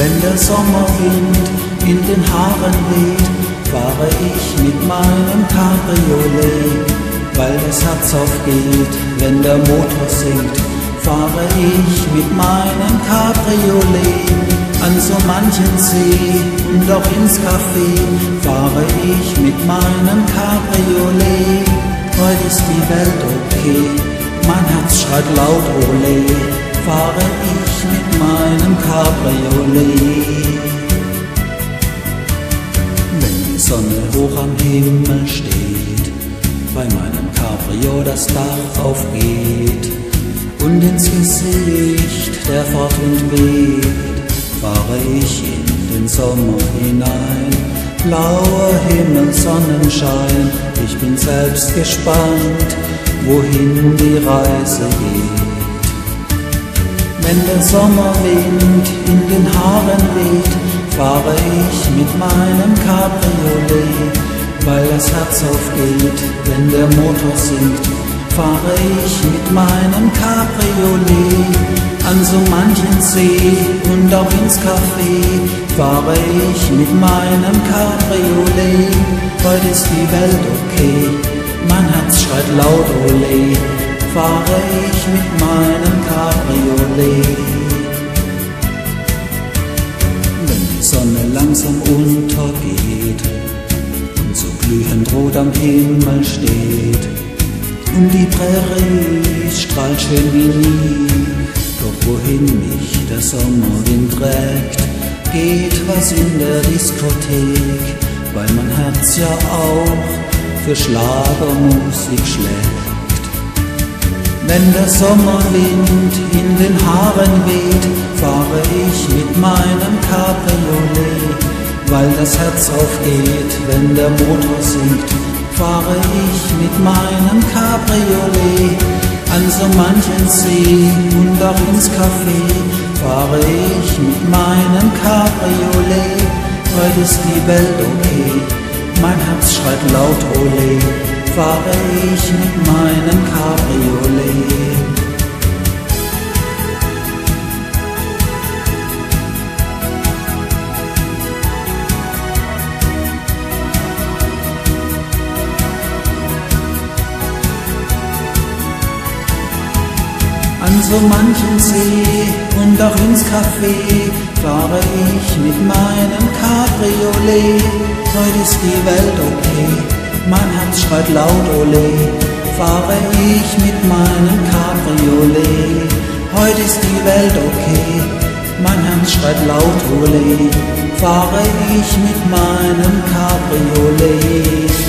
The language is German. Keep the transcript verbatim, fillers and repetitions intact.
Wenn der Sommerwind in den Haaren weht, fahre ich mit meinem Cabriolet. Weil das Herz aufgeht, wenn der Motor singt, fahre ich mit meinem Cabriolet. An so manchen See und auch ins Café fahre ich mit meinem Cabriolet. Heute ist die Welt okay, mein Herz schreit laut Ole, fahre ich mit meinem Cabriolet. Wenn die Sonne hoch am Himmel steht, bei meinem Cabrio das Dach aufgeht und ins Gesicht der Fahrtwind weht, fahre ich in den Sommer hinein. Blauer Himmel, Sonnenschein, ich bin selbst gespannt, wohin die Reise geht. Wenn der Sommerwind in den Haaren weht, fahre ich mit meinem Cabriolet. Weil das Herz aufgeht, wenn der Motor singt, fahre ich mit meinem Cabriolet. An so manchen See und auch ins Café fahre ich mit meinem Cabriolet. Heute ist die Welt okay, mein Herz schreit laut Ole, fahre ich mit meinem Cabriolet. Wenn die Sonne langsam untergeht und so glühend rot am Himmel steht und die Prärie strahlt schön wie nie, doch wohin mich der Sommerwind trägt, geht was in der Diskothek, weil mein Herz ja auch für Schlagermusik schlägt. Wenn der Sommerwind in den Haaren weht, fahre ich mit meinem Cabriolet. Weil das Herz aufgeht, wenn der Motor singt, fahre ich mit meinem Cabriolet. An so manchen See und auch ins Café fahre ich mit meinem Cabriolet. Heute ist die Welt okay, mein Herz schreit laut Ole, fahre ich mit meinem Cabriolet. An so manchen See und auch ins Café fahre ich mit meinem Cabriolet. Heute ist die Welt okay, mein Herz schreit laut Ole, fahre ich mit meinem Cabriolet. Heute ist die Welt okay, mein Herz schreit laut Ole, fahre ich mit meinem Cabriolet.